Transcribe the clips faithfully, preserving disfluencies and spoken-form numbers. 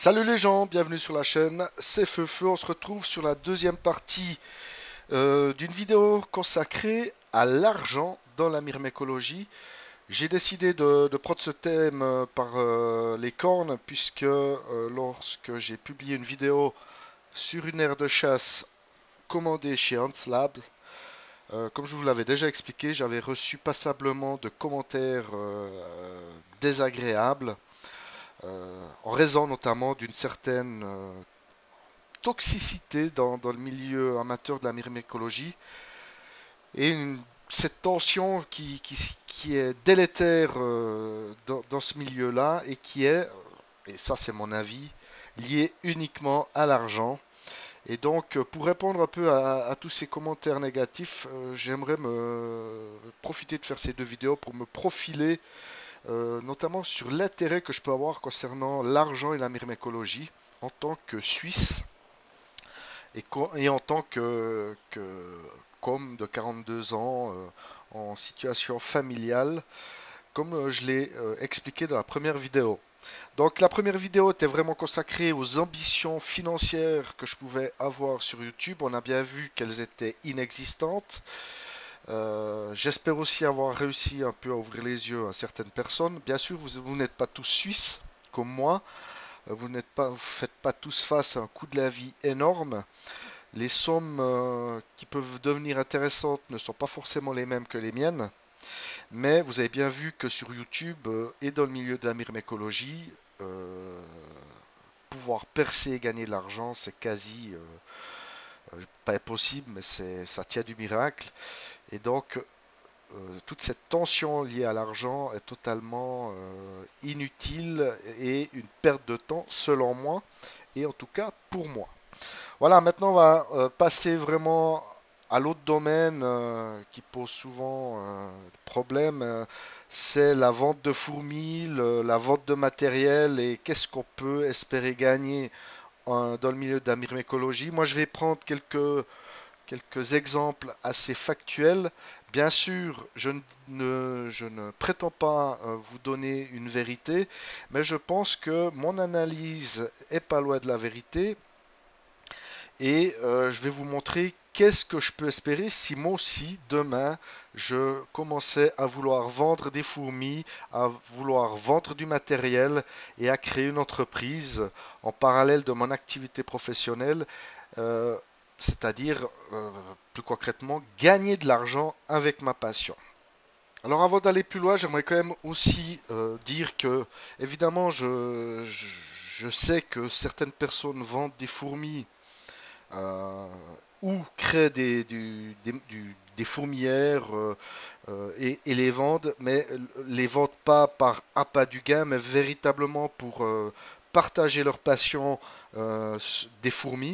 Salut les gens, bienvenue sur la chaîne, c'est Feufeu. On se retrouve sur la deuxième partie euh, d'une vidéo consacrée à l'argent dans la myrmécologie. J'ai décidé de, de prendre ce thème euh, par euh, les cornes puisque euh, lorsque j'ai publié une vidéo sur une aire de chasse commandée chez HuntsLab, euh, comme je vous l'avais déjà expliqué, j'avais reçu passablement de commentaires euh, désagréables euh, en raison notamment d'une certaine euh, toxicité dans, dans le milieu amateur de la myrmécologie et une- cette tension qui, qui, qui est délétère euh, dans, dans ce milieu-là et qui est, et ça c'est mon avis, liée uniquement à l'argent. Et donc, euh, pour répondre un peu à, à tous ces commentaires négatifs, euh, j'aimerais me profiter de faire ces deux vidéos pour me profiler, euh, notamment sur l'intérêt que je peux avoir concernant l'argent et la myrmécologie en tant que Suisse et, et en tant que, que qu'homme de quarante-deux ans euh, en situation familiale, comme euh, je l'ai euh, expliqué dans la première vidéo. Donc la première vidéo était vraiment consacrée aux ambitions financières que je pouvais avoir sur YouTube. On a bien vu qu'elles étaient inexistantes. Euh, J'espère aussi avoir réussi un peu à ouvrir les yeux à certaines personnes. Bien sûr, vous, vous n'êtes pas tous suisses comme moi. Euh, Vous n'êtes pas, vous faites pas tous face à un coût de la vie énorme. Les sommes euh, qui peuvent devenir intéressantes ne sont pas forcément les mêmes que les miennes, mais vous avez bien vu que sur YouTube euh, et dans le milieu de la myrmécologie, euh, pouvoir percer et gagner de l'argent, c'est quasi euh, euh, pas impossible, mais c'est, ça tient du miracle. Et donc, euh, toute cette tension liée à l'argent est totalement euh, inutile et une perte de temps, selon moi, et en tout cas pour moi. Voilà, maintenant on va euh, passer vraiment à l'autre domaine euh, qui pose souvent euh, problème. euh, c'est la vente de fourmis, le- la vente de matériel et qu'est-ce qu'on peut espérer gagner euh, dans le milieu de la myrmécologie. Moi, je vais prendre quelques, quelques exemples assez factuels. Bien sûr, je ne, je ne prétends pas euh, vous donner une vérité, mais je pense que mon analyse est pas loin de la vérité et euh, je vais vous montrer qu'est-ce que je peux espérer si moi aussi, demain, je commençais à vouloir vendre des fourmis, à vouloir vendre du matériel et à créer une entreprise en parallèle de mon activité professionnelle, euh, c'est-à-dire, euh, plus concrètement, gagner de l'argent avec ma passion. Alors avant d'aller plus loin, j'aimerais quand même aussi euh, dire que, évidemment, je, je, je sais que certaines personnes vendent des fourmis euh, ou créent des, du- des, du- des fourmilières euh, euh, et, et les vendent, mais les vendent pas par appât du gain, mais véritablement pour euh, partager leur passion euh, des fourmis.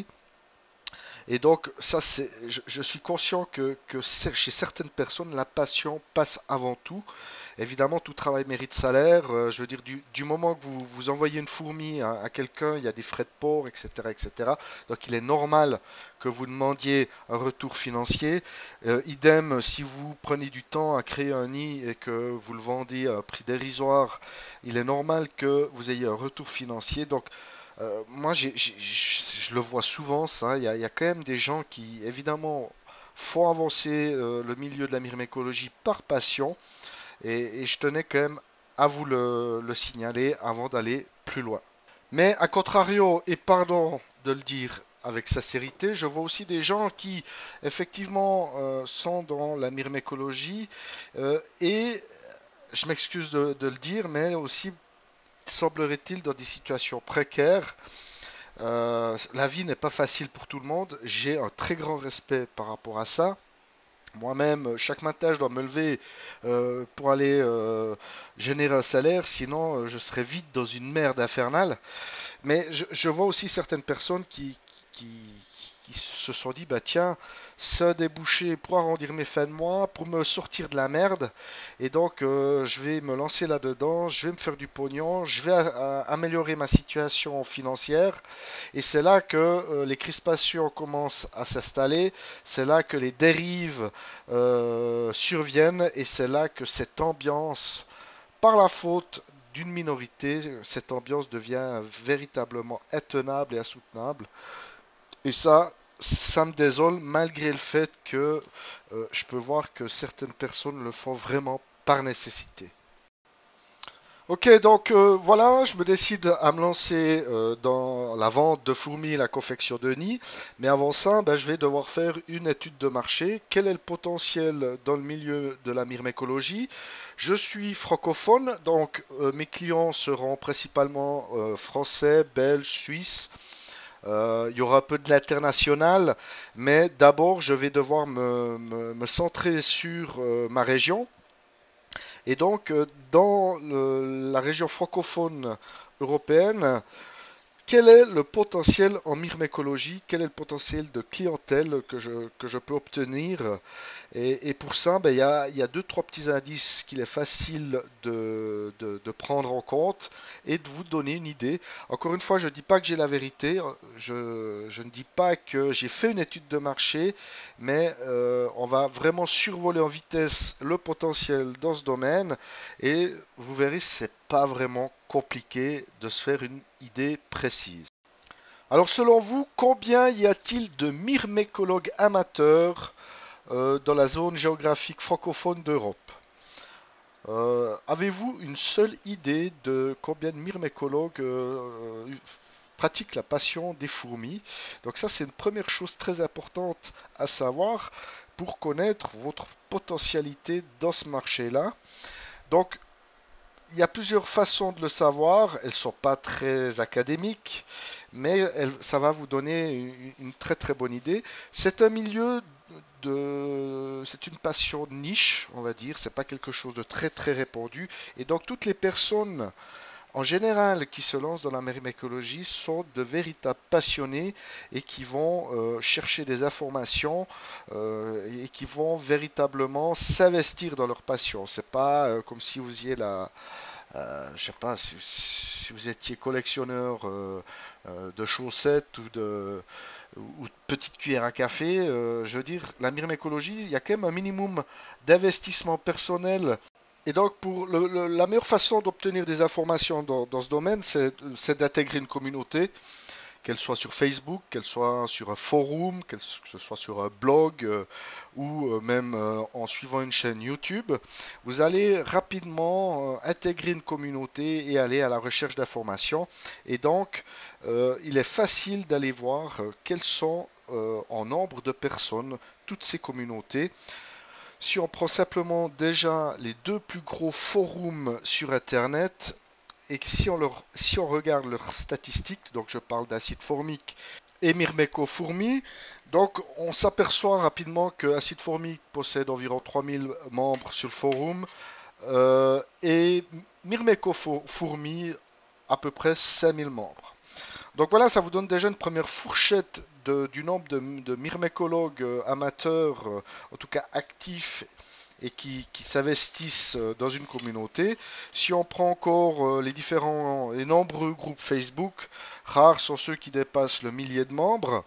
Et donc, ça, c'est, je, je suis conscient que, que chez certaines personnes, la passion passe avant tout. Évidemment, tout travail mérite salaire. Euh, je veux dire, du, du moment que vous, vous envoyez une fourmi à, à quelqu'un, il y a des frais de port, et cetera, et cetera. Donc, il est normal que vous demandiez un retour financier. Euh, idem, si vous prenez du temps à créer un nid et que vous le vendez à un prix dérisoire, il est normal que vous ayez un retour financier. Donc, euh, moi, j'ai- j'ai- je le vois souvent, ça. Il y a, il y a quand même des gens qui, évidemment, font avancer euh, le milieu de la myrmécologie par passion. Et, et je tenais quand même à vous le, le signaler avant d'aller plus loin. Mais à contrario, et pardon de le dire avec sincérité, je vois aussi des gens qui effectivement euh, sont dans la myrmécologie euh, et je m'excuse de, de le dire, mais aussi semblerait-il dans des situations précaires. Euh, la vie n'est pas facile pour tout le monde. J'ai un très grand respect par rapport à ça. Moi-même, chaque matin, je dois me lever euh, pour aller euh, générer un salaire, sinon euh, je serais vite dans une merde infernale. Mais je, je vois aussi certaines personnes qui, qui, qui se sont dit, bah tiens, c'est un débouché pour arrondir mes fins de mois, pour me sortir de la merde. Et donc, euh, je vais me lancer là-dedans, je vais me faire du pognon, je vais a- a- améliorer ma situation financière. Et c'est là que euh, les crispations commencent à s'installer, c'est là que les dérives euh, surviennent, et c'est là que cette ambiance, par la faute d'une minorité, cette ambiance devient véritablement intenable et insoutenable. Et ça, ça me désole malgré le fait que euh, je peux voir que certaines personnes le font vraiment par nécessité. Ok, donc euh, voilà, je me décide à me lancer euh, dans la vente de fourmis et la confection de nids. Mais avant ça, ben, je vais devoir faire une étude de marché. Quel est le potentiel dans le milieu de la myrmécologie? Je suis francophone, donc euh, mes clients seront principalement euh, français, belges, suisses. Euh, il y aura un peu de l'international, mais d'abord, je vais devoir me, me- me centrer sur euh, ma région. Et donc, euh, dans le- la région francophone européenne, quel est le potentiel en myrmécologie? Quel est le potentiel de clientèle que je, que je peux obtenir? Et, et pour ça, ben, il y a, il y a deux, trois petits indices qu'il est facile de, de- de prendre en compte et de vous donner une idée. Encore une fois, je ne dis pas que j'ai la vérité, je, je ne dis pas que j'ai fait une étude de marché, mais euh, on va vraiment survoler en vitesse le potentiel dans ce domaine et vous verrez, c'est pas vraiment compliqué de se faire une idée précise. Alors selon vous, combien y a-t-il de myrmécologues amateurs euh, dans la zone géographique francophone d'Europe? Euh, Avez-vous une seule idée de combien de myrmécologues euh, pratiquent la passion des fourmis? Donc ça, c'est une première chose très importante à savoir pour connaître votre potentialité dans ce marché-là. Donc, il y a plusieurs façons de le savoir. Elles ne sont pas très académiques, mais elles- ça va vous donner une, une très très bonne idée. C'est un milieu de, c'est une passion de niche, on va dire. C'est pas quelque chose de très très répandu. Et donc toutes les personnes en général qui se lancent dans la myrmécologie sont de véritables passionnés et qui vont euh, chercher des informations euh, et qui vont véritablement s'investir dans leur passion. C'est pas euh, comme si vous y êtes là. Euh, je sais pas si, si vous étiez collectionneur euh, euh, de chaussettes ou de, ou de petites cuillères à café. Euh, je veux dire, la myrmécologie, il y a quand même un minimum d'investissement personnel. Et donc, pour le- le- la meilleure façon d'obtenir des informations dans, dans ce domaine, c'est c'est d'intégrer une communauté, qu'elle soit sur Facebook, qu'elle soit sur un forum, qu'elle que ce soit sur un blog euh, ou euh, même euh, en suivant une chaîne YouTube. Vous allez rapidement euh, intégrer une communauté et aller à la recherche d'informations. Et donc, euh, il est facile d'aller voir euh, quelles sont euh, en nombre de personnes toutes ces communautés. Si on prend simplement déjà les deux plus gros forums sur Internet, et que si on, leur, si on regarde leurs statistiques, donc je parle d'Acide Formique et Myrmeco Fourmi, donc on s'aperçoit rapidement que Acide Formique possède environ trois mille membres sur le forum euh, et Myrmeco Fourmi à peu près cinq mille membres. Donc voilà, ça vous donne déjà une première fourchette de, du nombre de, de myrmécologues euh, amateurs, euh, en tout cas actifs, et qui, qui s'investissent euh, dans une communauté. Si on prend encore euh, les différents, les nombreux groupes Facebook, rares sont ceux qui dépassent le millier de membres.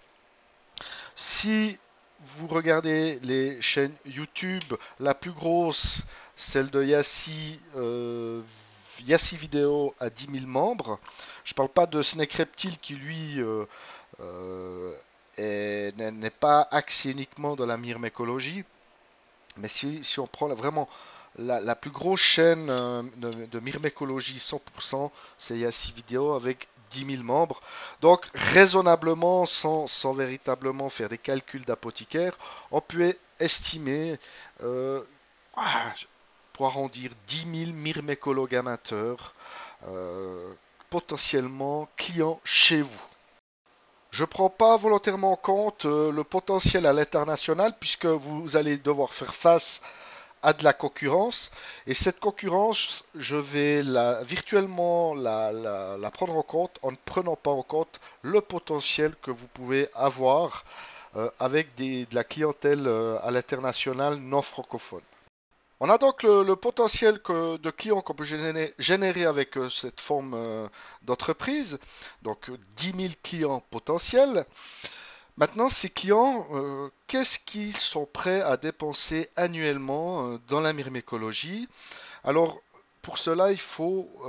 Si vous regardez les chaînes YouTube, la plus grosse, celle de Yassi, euh, Yassi Vidéo à dix mille membres. Je ne parle pas de Snake Reptile qui lui euh, euh, n'est pas axé uniquement dans la myrmécologie. Mais si, si on prend la- vraiment la, la plus grosse chaîne euh, de, de myrmécologie cent pour cent, c'est Yassi Vidéo avec dix mille membres. Donc raisonnablement, sans, sans véritablement faire des calculs d'apothicaire, on peut estimer, euh, ah, pour arrondir, dix mille myrmécologues amateurs euh, potentiellement clients chez vous. Je ne prends pas volontairement en compte euh, le potentiel à l'international puisque vous allez devoir faire face à de la concurrence. Et cette concurrence, je vais la, virtuellement la, la, la prendre en compte en ne prenant pas en compte le potentiel que vous pouvez avoir euh, avec des, de la clientèle euh, à l'international non francophone. On a donc le, le potentiel que, de clients qu'on peut générer, générer avec euh, cette forme euh, d'entreprise, donc dix mille clients potentiels. Maintenant, ces clients, euh, qu'est-ce qu'ils sont prêts à dépenser annuellement euh, dans la myrmécologie? Alors, pour cela, il faut euh,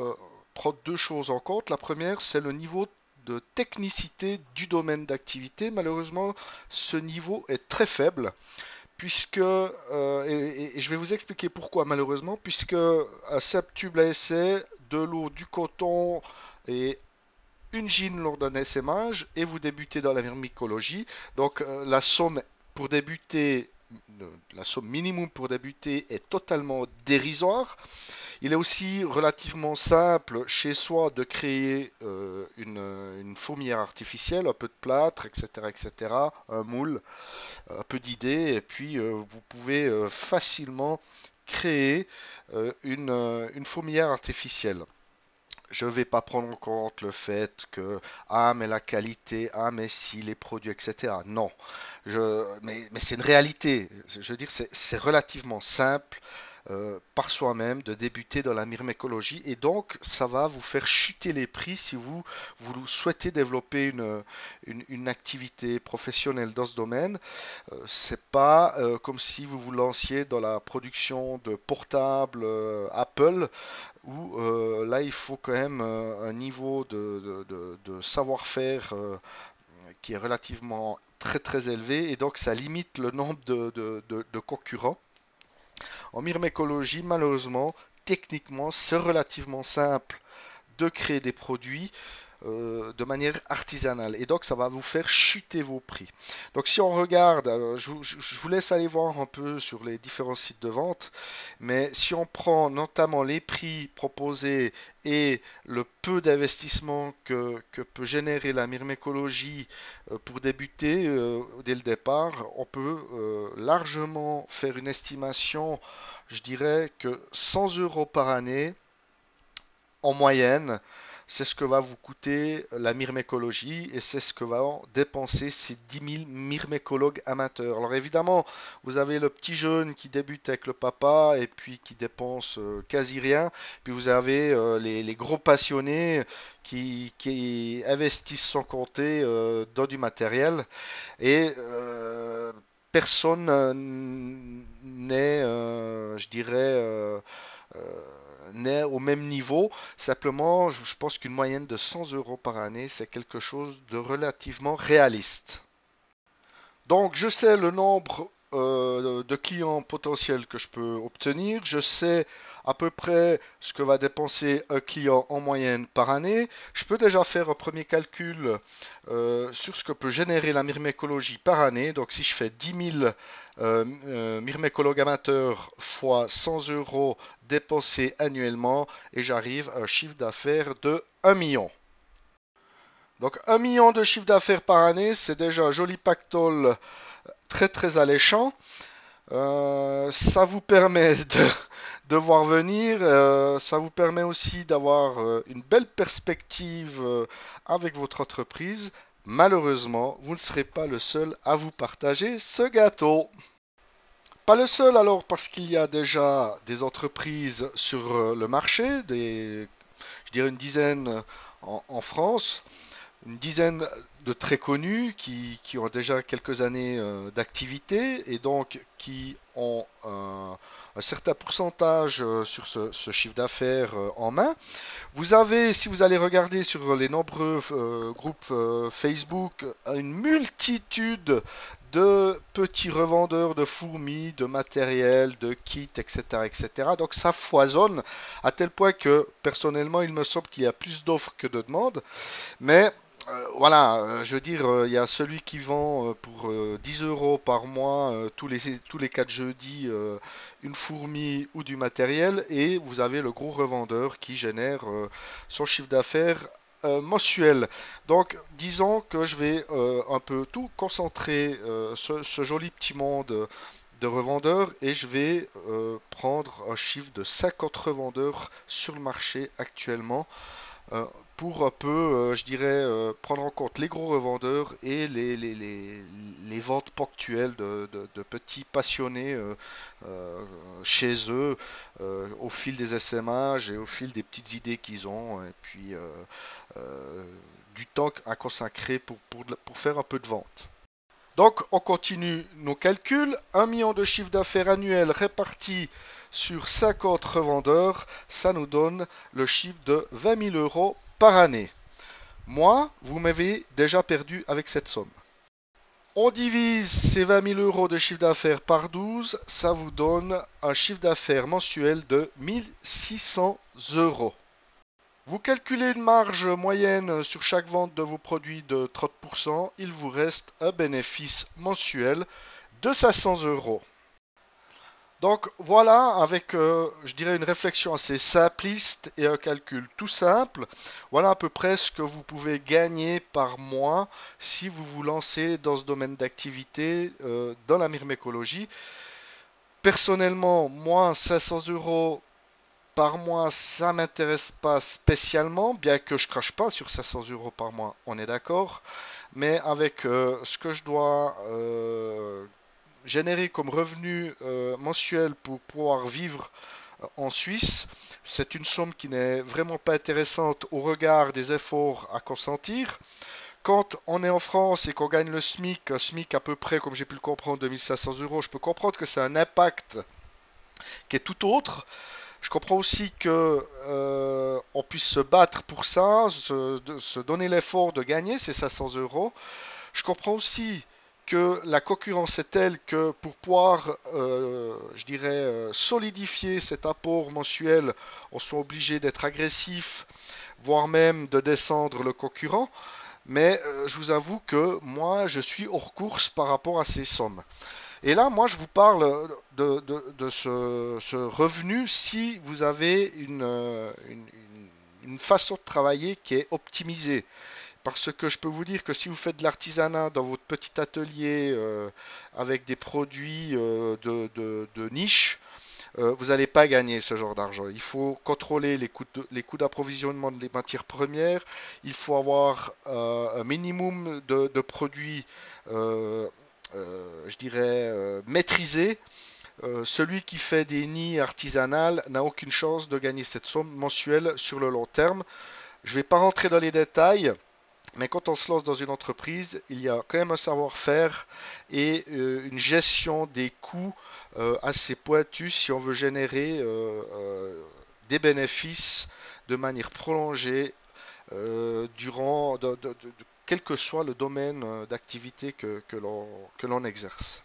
prendre deux choses en compte. La première, c'est le niveau de technicité du domaine d'activité. Malheureusement, ce niveau est très faible, puisque, euh, et, et je vais vous expliquer pourquoi malheureusement, puisque un simple tube à essai, de l'eau, du coton et une gine lors d'un essaimage, et vous débutez dans la myrmécologie. Donc euh, la somme pour débuter, la somme minimum pour débuter est totalement dérisoire. Il est aussi relativement simple chez soi de créer euh, une, une fourmilière artificielle, un peu de plâtre, et cetera, et cetera, un moule, un peu d'idées, et puis euh, vous pouvez euh, facilement créer euh, une, euh, une fourmilière artificielle. Je ne vais pas prendre en compte le fait que, ah, mais la qualité, ah, mais si les produits, et cetera. Non, je, mais, mais c'est une réalité. Je veux dire, c'est relativement simple euh, par soi-même de débuter dans la myrmécologie, et donc ça va vous faire chuter les prix si vous, vous souhaitez développer une, une, une activité professionnelle dans ce domaine. Euh, c'est pas euh, comme si vous vous lanciez dans la production de portables euh, Apple, où euh, là il faut quand même euh, un niveau de, de, de, de savoir-faire euh, qui est relativement très très élevé, et donc ça limite le nombre de, de, de, de concurrents. En myrmécologie, malheureusement, techniquement, c'est relativement simple de créer des produits euh, de manière artisanale, et donc ça va vous faire chuter vos prix. Donc si on regarde, euh, je, je, je, vous laisse aller voir un peu sur les différents sites de vente, mais si on prend notamment les prix proposés et le peu d'investissement que, que peut générer la myrmécologie euh, pour débuter euh, dès le départ, on peut euh, largement faire une estimation, je dirais que cent euros par année en moyenne, c'est ce que va vous coûter la myrmécologie, et c'est ce que vont dépenser ces dix mille myrmécologues amateurs. Alors évidemment, vous avez le petit jeune qui débute avec le papa et puis qui dépense euh, quasi rien. Puis vous avez euh, les, les gros passionnés qui, qui investissent sans compter euh, dans du matériel. Et euh, personne euh, n'est, euh, je dirais, euh, euh, n'est au même niveau. Simplement, je pense qu'une moyenne de cent euros par année, c'est quelque chose de relativement réaliste. Donc, je sais le nombre euh, de clients potentiels que je peux obtenir. Je sais à peu près ce que va dépenser un client en moyenne par année. Je peux déjà faire un premier calcul euh, sur ce que peut générer la myrmécologie par année. Donc, si je fais dix mille euh, euh, myrmécologues amateurs fois cent euros dépensés annuellement, et j'arrive à un chiffre d'affaires de un million. Donc un million de chiffre d'affaires par année, c'est déjà un joli pactole très très alléchant. Euh, ça vous permet de, de voir venir, euh, ça vous permet aussi d'avoir euh, une belle perspective euh, avec votre entreprise. Malheureusement, vous ne serez pas le seul à vous partager ce gâteau. Pas le seul alors, parce qu'il y a déjà des entreprises sur euh, le marché, des, je dirais une dizaine en, en France, une dizaine de très connus qui, qui ont déjà quelques années euh, d'activité, et donc qui ont un, un certain pourcentage euh, sur ce, ce chiffre d'affaires euh, en main. Vous avez, si vous allez regarder sur les nombreux euh, groupes euh, Facebook, une multitude de petits revendeurs de fourmis, de matériel, de kits, et cetera, et cetera. Donc ça foisonne à tel point que personnellement, il me semble qu'il y a plus d'offres que de demandes. Mais euh, voilà, euh, je veux dire, euh, il y a celui qui vend euh, pour euh, dix euros par mois euh, tous les, tous les quatre jeudis euh, une fourmi ou du matériel, et vous avez le gros revendeur qui génère euh, son chiffre d'affaires euh, mensuel. Donc, disons que je vais euh, un peu tout concentrer euh, ce, ce joli petit monde de revendeurs, et je vais euh, prendre un chiffre de cinquante revendeurs sur le marché actuellement. Euh, pour un peu, euh, je dirais, euh, prendre en compte les gros revendeurs et les, les, les, les ventes ponctuelles de, de, de petits passionnés euh, euh, chez eux euh, au fil des essaimages et au fil des petites idées qu'ils ont, et puis euh, euh, du temps à consacrer pour, pour, pour faire un peu de vente. Donc on continue nos calculs. Un million de chiffre d'affaires annuel réparti sur cinquante revendeurs, ça nous donne le chiffre de vingt mille euros par année. Moi, vous m'avez déjà perdu avec cette somme. On divise ces vingt mille euros de chiffre d'affaires par douze, ça vous donne un chiffre d'affaires mensuel de mille six cents euros. Vous calculez une marge moyenne sur chaque vente de vos produits de trente pour cent, il vous reste un bénéfice mensuel de cinq cents euros. Donc voilà, avec, euh, je dirais, une réflexion assez simpliste et un calcul tout simple, voilà à peu près ce que vous pouvez gagner par mois si vous vous lancez dans ce domaine d'activité euh, dans la myrmécologie. Personnellement, moi, cinq cents euros par mois, ça m'intéresse pas spécialement, bien que je crache pas sur cinq cents euros par mois, on est d'accord. Mais avec euh, ce que je dois euh, générer comme revenu euh, mensuel pour pouvoir vivre euh, en Suisse, c'est une somme qui n'est vraiment pas intéressante au regard des efforts à consentir. Quand on est en France et qu'on gagne le SMIC, un SMIC à peu près, comme j'ai pu le comprendre, deux mille cinq cents euros, je peux comprendre que c'est un impact qui est tout autre. Je comprends aussi que euh, on puisse se battre pour ça, se, de, se donner l'effort de gagner ces cinq cents euros. Je comprends aussi que la concurrence est telle que pour pouvoir, euh, je dirais, euh, solidifier cet apport mensuel, on soit obligé d'être agressif, voire même de descendre le concurrent. Mais euh, je vous avoue que moi, je suis hors course par rapport à ces sommes. Et là, moi, je vous parle de, de, de ce, ce revenu si vous avez une, une, une façon de travailler qui est optimisée. Parce que je peux vous dire que si vous faites de l'artisanat dans votre petit atelier euh, avec des produits euh, de, de, de niche, euh, vous n'allez pas gagner ce genre d'argent. Il faut contrôler les coûts de, les coûts d'approvisionnement des matières premières. Il faut avoir euh, un minimum de, de produits, euh, euh, je dirais, euh, maîtrisés. Euh, celui qui fait des nids artisanales n'a aucune chance de gagner cette somme mensuelle sur le long terme. Je ne vais pas rentrer dans les détails. Mais quand on se lance dans une entreprise, il y a quand même un savoir-faire et euh, une gestion des coûts euh, assez pointue si on veut générer euh, euh, des bénéfices de manière prolongée euh, durant de, de, de, de, quel que soit le domaine d'activité que, que l'on exerce.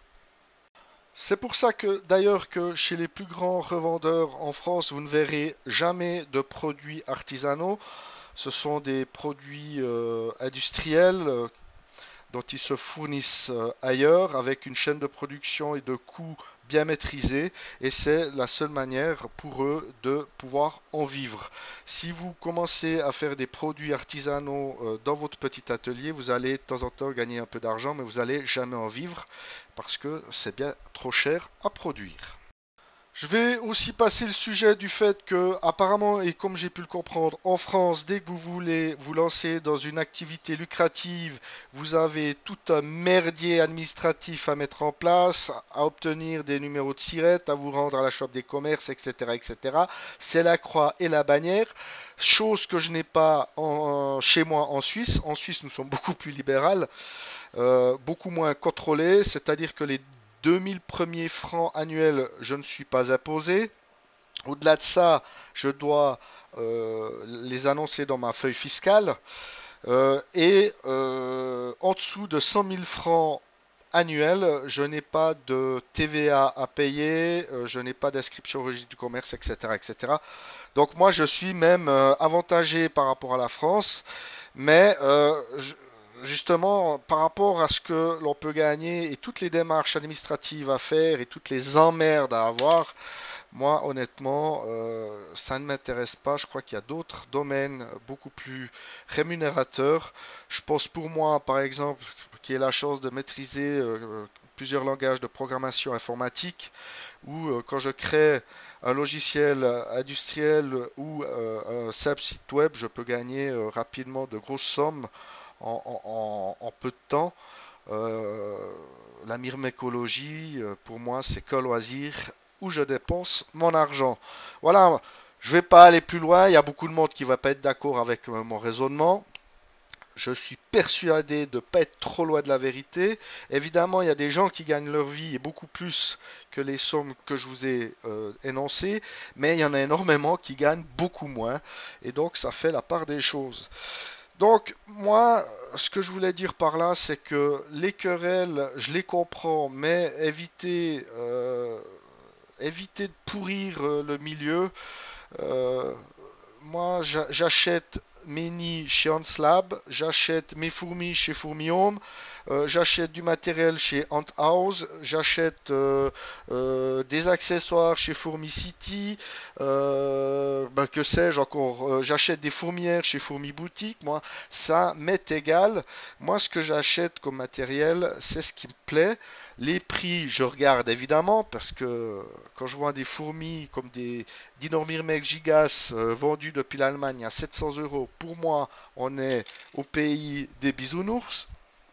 C'est pour ça que d'ailleurs que chez les plus grands revendeurs en France, vous ne verrez jamais de produits artisanaux. Ce sont des produits euh, industriels euh, dont ils se fournissent euh, ailleurs avec une chaîne de production et de coûts bien maîtrisés et c'est la seule manière pour eux de pouvoir en vivre. Si vous commencez à faire des produits artisanaux euh, dans votre petit atelier, vous allez de temps en temps gagner un peu d'argent mais vous n'allez jamais en vivre parce que c'est bien trop cher à produire. Je vais aussi passer le sujet du fait que, apparemment, et comme j'ai pu le comprendre, en France, dès que vous voulez vous lancer dans une activité lucrative, vous avez tout un merdier administratif à mettre en place, à obtenir des numéros de siret, à vous rendre à la chambre des commerces, et cetera, et cetera. C'est la croix et la bannière, chose que je n'ai pas en, chez moi en Suisse. En Suisse, nous sommes beaucoup plus libérales, euh, beaucoup moins contrôlés, c'est-à-dire que les deux mille premiers francs annuels, je ne suis pas imposé. Au-delà de ça, je dois euh, les annoncer dans ma feuille fiscale. Euh, et euh, en dessous de cent mille francs annuels, je n'ai pas de T V A à payer, euh, je n'ai pas d'inscription au registre du commerce, et cetera, et cetera. Donc moi, je suis même euh, avantagé par rapport à la France, mais euh, je, justement, par rapport à ce que l'on peut gagner et toutes les démarches administratives à faire et toutes les emmerdes à avoir, moi, honnêtement, euh, ça ne m'intéresse pas. Je crois qu'il y a d'autres domaines beaucoup plus rémunérateurs. Je pense pour moi, par exemple, qui ai la chance de maîtriser euh, plusieurs langages de programmation informatique, où euh, quand je crée un logiciel industriel ou euh, un simple site web, je peux gagner euh, rapidement de grosses sommes en, en, en peu de temps. Euh, la myrmécologie, euh, pour moi, c'est qu'un loisir où je dépense mon argent. Voilà, je ne vais pas aller plus loin. Il y a beaucoup de monde qui ne va pas être d'accord avec euh, mon raisonnement. je suis persuadé de ne pas être trop loin de la vérité. Évidemment, il y a des gens qui gagnent leur vie et beaucoup plus que les sommes que je vous ai euh, énoncées, mais il y en a énormément qui gagnent beaucoup moins. Et donc, ça fait la part des choses. Donc, moi, ce que je voulais dire par là, c'est que les querelles, je les comprends, mais évitez, euh, évitez de pourrir euh, le milieu. Euh, Moi, j'achète mes nids chez Hanslab, j'achète mes fourmis chez Fourmi-Home, euh, j'achète du matériel chez Ant House, j'achète euh, euh, des accessoires chez Fourmi-City, euh, ben, que sais-je encore, euh, j'achète des fourmières chez Fourmi-Boutique. Moi, ça m'est égal. Moi, ce que j'achète comme matériel, c'est ce qui me plaît. Les prix, je regarde évidemment, parce que quand je vois des fourmis comme des Dinormyrmex gigas euh, vendus depuis l'Allemagne à sept cents euros, pour moi, on est au pays des bisounours.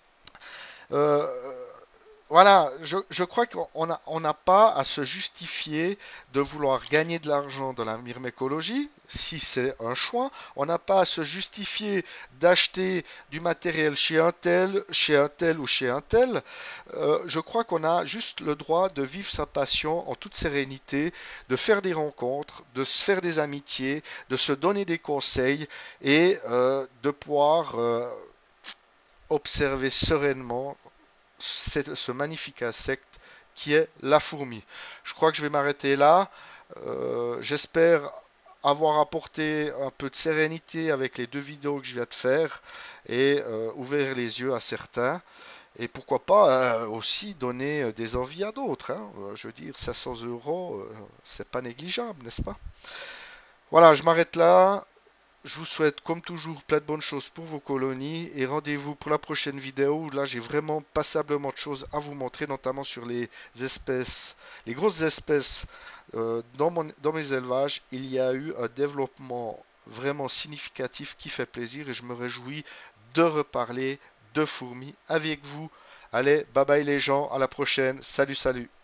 Euh, voilà, je, je crois qu'on n'a on n'a pas à se justifier de vouloir gagner de l'argent dans la myrmécologie, si c'est un choix. On n'a pas à se justifier d'acheter du matériel chez un tel, chez un tel ou chez un tel. Euh, je crois qu'on a juste le droit de vivre sa passion en toute sérénité, de faire des rencontres, de se faire des amitiés, de se donner des conseils et euh, de pouvoir euh, observer sereinement ce magnifique insecte qui est la fourmi. Je crois que je vais m'arrêter là. Euh, J'espère avoir apporté un peu de sérénité avec les deux vidéos que je viens de faire et euh, ouvrir les yeux à certains. Et pourquoi pas euh, aussi donner des envies à d'autres. Hein. Je veux dire, cinq cents euros, euh, c'est pas négligeable, n'est-ce pas? Voilà, je m'arrête là. Je vous souhaite comme toujours plein de bonnes choses pour vos colonies et rendez-vous pour la prochaine vidéo où là j'ai vraiment passablement de choses à vous montrer, notamment sur les espèces, les grosses espèces euh, dans, mon, dans mes élevages. Il y a eu un développement vraiment significatif qui fait plaisir et je me réjouis de reparler de fourmis avec vous. Allez, bye bye les gens, à la prochaine, salut salut.